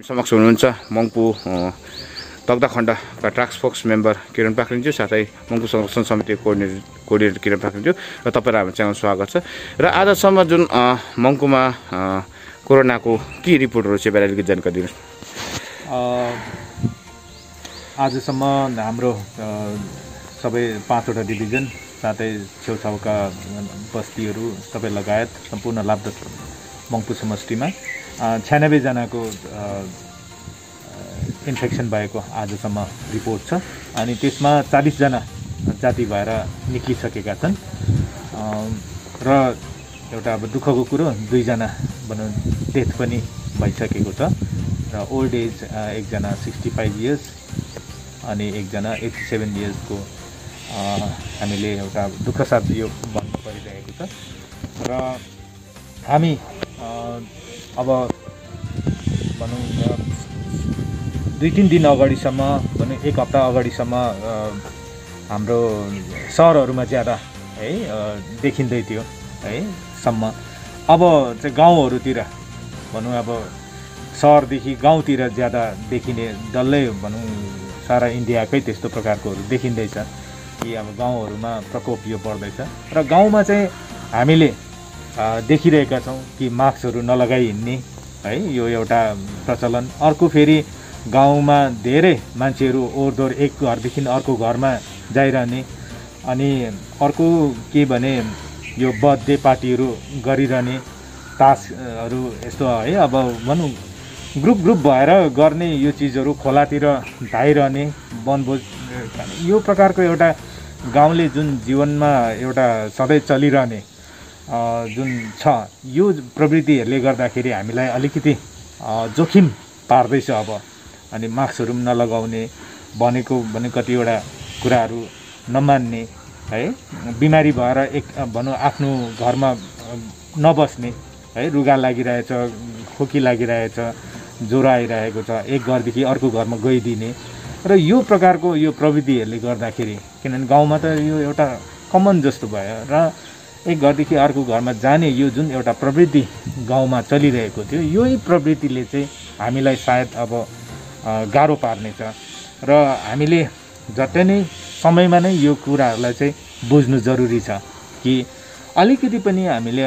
समक्ष हुनुहुन्छ मङ्पू तग्दा खण्डका टास्क फोर्स मेम्बर किरण पाखरिनज्यू साथै मङ्पू संरक्षण समिति कोअर्डिनेटर किरण पाखरिनज्यू र तपाईहरु हाम्रो च्यानल स्वागत छ। र आजसम्म जुन मङ्पूमा कोरोनाको के रिपोर्टहरु छ बारे अलिकति जानकारी दिनुस्। आजसम्म हाम्रो सबै 5 वटा डिभिजन साथै छेउछाउका बस्तीहरू सबै लगायत सम्पूर्ण लाभद मङ्पू समष्टिमा 96 जनाको इन्फेक्सन भएको आजसम्म रिपोर्ट छ अनि त्यसमा 40 जना जाति भएर निक्लिसकेका छन् र एउटा अब दुःखको कुरो 2 जना भनौं डेथ पनि भइसकेको छ र ओल्ड एज एकजना 65 इयर्स अनि एकजना 87 इयर्सको हामीले एउटा दुःखसाथ यो भन्नु परिरहेको छ र हामी अब भनौं 2-3 दिन अगाडिसम्म भनौं 1 हप्ता अगाडिसम्म हाम्रो शहरहरुमा ज्यादा है देखिँदै थियो है सम्म अब चाहिँ गाउँहरुतिर भनौं अब शहरदेखि गाउँतिर ज्यादा देखिने डल्लै भनौं सारा इन्डियाकै त्यस्तो प्रकारकोहरु देखिँदैछ कि अब गाउँहरुमा प्रकोप यो बढ्दैछ र गाउँमा चाहिँ हामीले देखिरहेका छौं कि मास्कहरु नलगाई हिड्ने है यो एउटा प्रचलन। अर्को फेरि गाउँमा धेरै मान्छेहरु ओरदोर एक घरदेखि अर्को घरमा जाइरहने अनि अर्को के भने यो बर्थडे पार्टीहरु गरिरहने तासहरु यस्तो है अब भनौं ग्रुप भएर गर्ने यो चीजहरु खोलातिर धाइरहने वनभोज यो प्रकारको एउटा गाउँले जुन जीवनमा एउटा सधैं चलिरहने जुन छ यो प्रवृत्तिहरुले गर्दाखेरि हामीलाई अलिकति जोखिम पार्दैछ अब अनि मास्कहरु नलगाउने भनेको कतिवटा कुराहरु नमान्ने है बिमारी भएर एक भनौं आफ्नो घरमा नबस्ने है रुगा लागिरहेछ खोकी लागिरहेछ ज्वरो आइरहेको छ एक घरदेखि अर्को घरमा गइदिने र यो प्रकारको यो प्रवृत्तिहरुले गर्दाखेरि किनभने गाउँमा त यो एउटा कमन जस्तो भयो र एक घरदेखि अर्को घरमा जाने यो जुन एउटा प्रवृत्ति गाउँमा चलिरहेको थियो यही प्रवृत्तिले चाहिँ हामीलाई सायद अब गाह्रो पार्नेछ र हामीले झट्टै नै समयमा नै यो कुराहरुलाई चाहिँ बुझ्नु जरुरी छ कि अलिकति पनि हामीले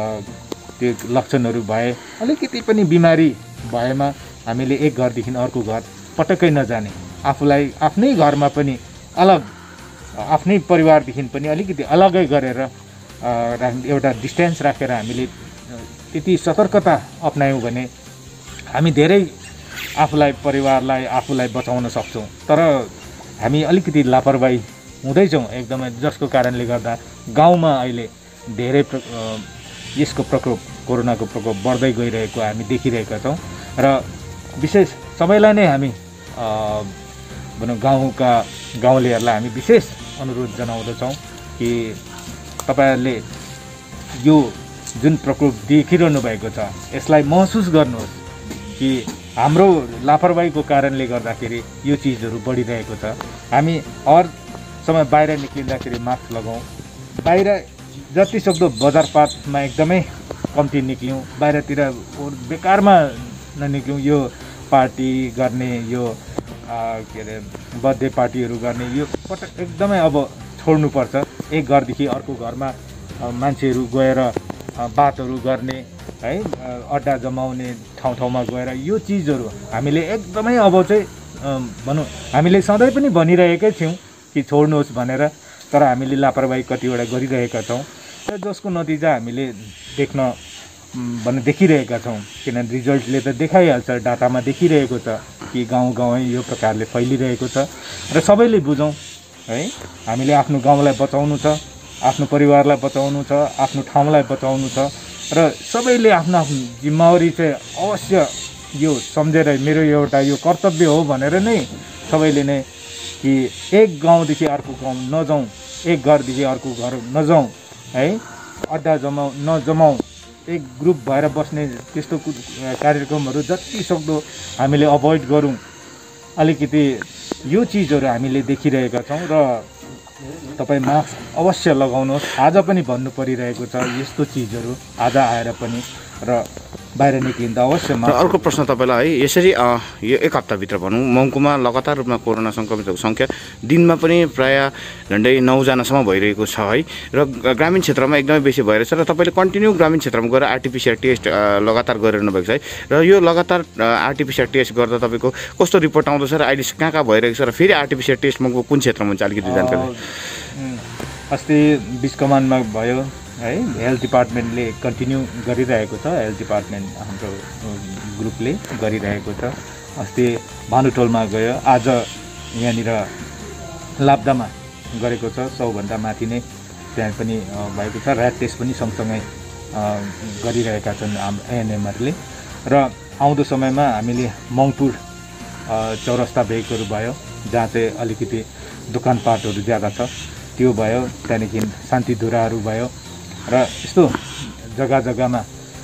त्यो लक्षणहरु भए अलिकति पनि बिमारी भएमा हामीले एक घरदेखि अर्को घर पटक्कै नजाने आफुलाई आफ्नै घरमा पनि अलग आफ्नै परिवारदेखि पनि अलिकति अलगै गरेर एउटा डिस्टेन्स राखेर हामीले त्यति सतर्कता अपनायौं भने हामी धेरै आफुलाई परिवारलाई आफुलाई बचाउन सक्छौं। तर हामी अलिकति लापरवाही हुँदैछौं एकदमै जसको कारणले गर्दा गाउँमा अहिले धेरै यसको प्रकोप कोरोनाको प्रकोप बढ्दै गइरहेको हामी देखिरहेका छौं र विशेष सबैलाई नै हामी भनौं गाउँका गाउँलेहरुलाई हामी विशेष अनुरोध जनाउँदछौं कि तपाईहरुले यो जुन प्रकोप देखिरहनु भएको छ यसलाई महसुस गर्नुहोस् कि हाम्रो लापरवाहीको कारणले गर्दाखेरि यो चीजहरु बढिरहेको छ। हामी हर समय बाहिर निक्लिँदाखेरि मास्क लगाऊ बाहिर जति सक्दो बजारपातमा एकदमै कम्ती निक्लियौं बाहिरतिर बेकारमा ननिक्लियौं यो पार्टी गर्ने यो के रे बर्थडे पार्टीहरु गर्ने यो एकदमै अब छोड्नु पर्छ। एक घरदेखि अर्को घरमा मान्छेहरु गएर बातहरु गर्ने है अड्डा जमाउने ठाउँमा गएर यो चीजहरु हामीले एकदमै अब चाहिँ भनौं हामीले सधैँ पनि भनिरहेकै थियौं कि छोड्नुहोस् भनेर तर हामीले लापरवाही कतिवटा गरिरहेका छौं र जसको नतिजा हामीले देखिरहेका छौं किनभने रिजल्टले त देखाइहाल्छ डाटामा देखिरहेको छ कि गाउँ यो प्रकारले फैलिरहेको छ र सबैले बुझौं है हामीले आफ्नो गाउँलाई बचाउनु छ आफ्नो परिवारलाई बचाउनु छ आफ्नो ठाउँलाई बचाउनु छ र सबैले आफ्नो जिम्मेवारी चाहिँ अवश्य यो सम्झेर मेरो एउटा यो कर्तव्य हो भनेर नै सबैले नै कि एक गाउँदेखि अर्को गाउँ नजाउँ एक घरदेखि अर्को घर नजाउँ है अड्डा नजमाऊ एक ग्रुप भएर बस्ने त्यस्तो कार्यक्रमहरु जति सक्दो हामीले अभोइड गरौँ। अलिकति यो चीजहरु हामीले देखिरहेका छौं र तपाई मास्क अवश्य लगाउनुहोस्। आज पनि भन्नु परिरहेको छ यस्तो चीजहरु आज आएर पनि र बाहिर निक्लिँदा अवश्य र अर्को प्रश्न तपाईँलाई है, यसरी यो एक हप्ताभित्र भनौँ मङ्पुमा लगातार रूपमा कोरोना सङ्क्रमितहरूको सङ्ख्या दिनमा पनि प्रायः झन्डै 9 जनासम्म भइरहेको छ है, र ग्रामीण क्षेत्रमा एकदमै बेसी भइरहेछ र तपाईँले कन्टिन्यू ग्रामीण क्षेत्रमा गएर आरटिपिसिआर टेस्ट लगातार गरिरहनु भएको छ है, र यो लगातार आरटिपिसिआर टेस्ट गर्दा तपाईँको कस्तो रिपोर्ट आउँदैछ र अहिले कहाँ भइरहेको छ र फेरि आरटिपिसिआर टेस्ट मङ्पु कुन क्षेत्रमा हुन्छ अलिकति जानकारी? अस्ति 20 कमानमा भयो है, हेल्थ डिपार्टमेन्टले कन्टिन्यू गरिरहेको छ, हेल्थ डिपार्टमेन्ट हाम्रो ग्रुपले गरिरहेको छ। अस्ति भानुटोलमा गयो, आज यहाँनिर लाब्दामा गरेको छ, 100भन्दा माथि नै त्यहाँ पनि भएको छ। ऱ्याट टेस्ट पनि सँगसँगै गरिरहेका छन् हाम्रो एएनएमहरूले। र आउँदो समयमा हामीले मङ्पुर चौरस्ता भेगहरू भयो, जहाँ चाहिँ अलिकति दोकानपाटहरू ज्यादा छ त्यो भयो, त्यहाँदेखि शान्तिधुराहरू भयो, र यस्तो जग्गा जग्गामा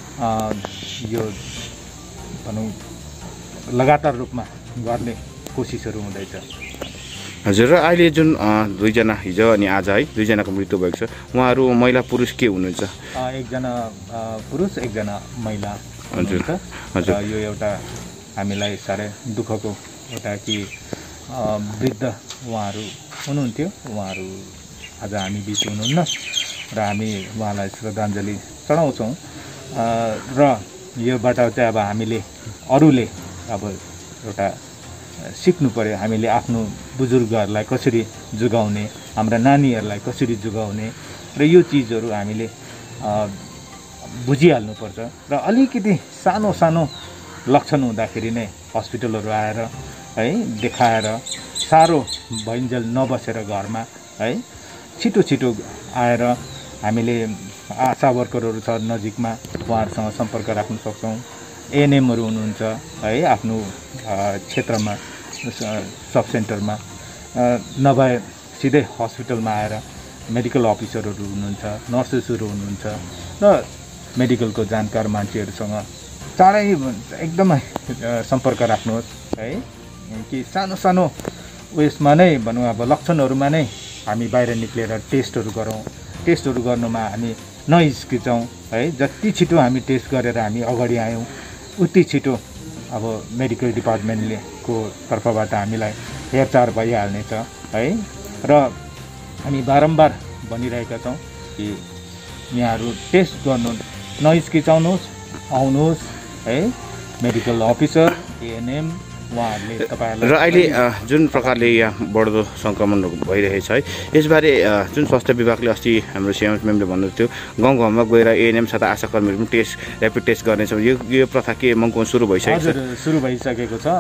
यो भनौँ लगातार रूपमा गर्ने कोसिसहरू हुँदैछ। हजुर, र अहिले जुन 2 जना हिजो अनि आज है 2 जनाको मृत्यु भएको छ, उहाँहरू महिला पुरुष के हुनुहुन्छ? 1 जना पुरुष 1 जना महिला हुनुहुन्छ। हजुर, यो एउटा हामीलाई साह्रै दुःखको एउटा कि वृद्ध उहाँहरू हुनुहुन्थ्यो, उहाँहरू आज हामी बिच हुनुहुन्न र हामी उहाँलाई श्रद्धाञ्जली चढाउँछौँ। र योबाट चाहिँ अब हामीले अरूले अब एउटा सिक्नु पर्यो, हामीले आफ्नो बुजुर्गहरूलाई कसरी जोगाउने, हाम्रा नानीहरूलाई कसरी जोगाउने, र यो चिजहरू हामीले बुझिहाल्नुपर्छ। र अलिकति सानो सानो लक्षण हुँदाखेरि नै हस्पिटलहरू आएर है देखाएर साह्रो भइन्जेल नबसेर घरमा है छिटो छिटो आएर हामीले आशा वर्करहरू छ नजिकमा, उहाँहरूसँग सम्पर्क राख्न सक्छौँ। एएनएमहरू हुनुहुन्छ है आफ्नो क्षेत्रमा सब सेन्टरमा, नभए सिधै हस्पिटलमा आएर मेडिकल अफिसरहरू हुनुहुन्छ, नर्सेसहरू हुनुहुन्छ र मेडिकलको जानकार मान्छेहरूसँग चाँडै एकदमै सम्पर्क राख्नुहोस् है, कि सानो सानो उयसमा नै भनौँ अब लक्षणहरूमा नै हामी बाहिर निक्लेर टेस्टहरू गरौँ। टेस्टहरू गर्नुमा हामी नहिचकिचौँ है, जति छिटो हामी टेस्ट गरेर हामी अगाडि आयौँ उति छिटो अब मेडिकल डिपार्टमेन्टले को तर्फबाट हामीलाई हेरचाह भइहाल्नेछ है। र हामी बारम्बार भनिरहेका छौँ कि यहाँहरू टेस्ट गर्नु नहिचकिचाउनुहोस्, आउनुहोस् है, मेडिकल अफिसर एएनएम उहाँहरूले तपाईँहरूलाई। र अहिले जुन प्रकारले यहाँ बढ्दो सङ्क्रमण भइरहेछ है, यसबारे जुन स्वास्थ्य विभागले अस्ति हाम्रो सीएम मेमले भन्नुभएको थियो गाउँ गाउँमा गएर एएनएम साथ आशाकर्मीहरू पनि ऱ्यापिड टेस्ट गर्नेछ, यो प्रथा के मङ्पुमा सुरु भइसकेको छ? सुरु भइसकेको छ।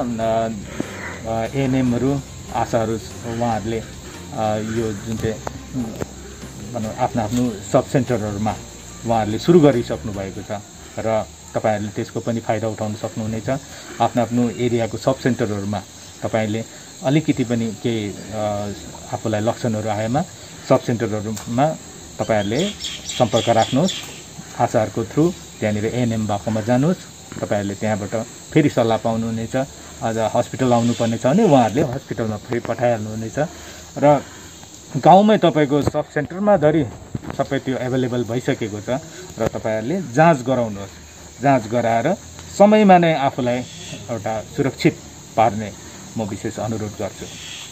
एएनएमहरू आशाहरू उहाँहरूले यो जुन चाहिँ भनौँ आफ्नो आफ्नो सब सेन्टरहरूमा उहाँहरूले सुरु गरिसक्नु भएको छ, र तपाईँहरूले त्यसको पनि फाइदा उठाउन सक्नुहुनेछ। आफ्नो आफ्नो एरियाको सब सेन्टरहरूमा तपाईँले अलिकति पनि केही आफूलाई लक्षणहरू आएमा सब सेन्टरहरूमा तपाईँहरूले सम्पर्क राख्नुहोस्, आशाहरूको थ्रु त्यहाँनिर एएनएम भएकोमा जानुहोस्, तपाईँहरूले त्यहाँबाट फेरि सल्लाह पाउनुहुनेछ। अझ हस्पिटल आउनुपर्ने छ भने उहाँहरूले हस्पिटलमा फेरि पठाइहाल्नुहुनेछ। र गाउँमै तपाईँको सब सेन्टरमा धरि सबै त्यो एभाइलेबल भइसकेको छ, र तपाईँहरूले जाँच गराउनुहोस्। जाँच गराएर समयमा नै आफूलाई एउटा सुरक्षित पार्ने म विशेष अनुरोध गर्छु।